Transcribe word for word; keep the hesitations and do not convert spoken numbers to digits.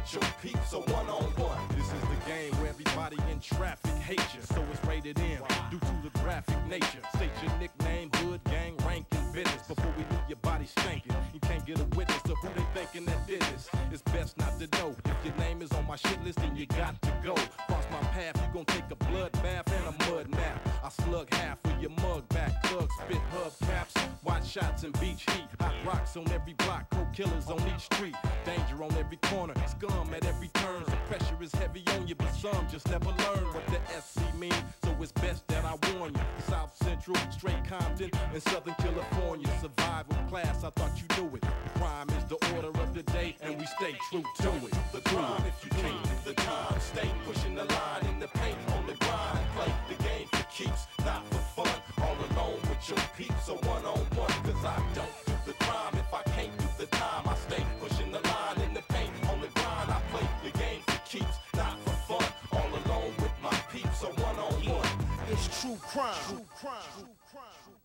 with your peeps, so one on one. This is the game where everybody in traffic hates you, so it's rated M due to the graphic nature. State your nickname, hood, gang, rank, and business before we leave your body stinking. You can't get a witness to who they thinking that did this. It's best not to know. If your name is on my shit list, then you got to go. Cross my path, you gon' take a blood bath and a mud nap. I slug half with your mug back, thugs spit hubcaps, wide shots and beach heat. Hot rocks on every block, coke killers on each street. Danger on every corner, scum at every turn. The pressure is heavy on you, but some just never learn what the S C mean. So it's best that I warn you. South Central, straight Compton, and Southern California. Survival class, I thought you knew it. Crime is the order of the day, and we stay true to it. The crime if you can't do the time. Stay pushing the line in the paint on the grind. Play the game for keeps, not for fun. All alone with your peeps, so one on one. Cause I don't do the crime if I can't do the time. I stay pushing the line in the paint on the grind. I play the game for keeps, not for fun. All alone with my peeps, so one on one. It's true crime. True crime. True crime.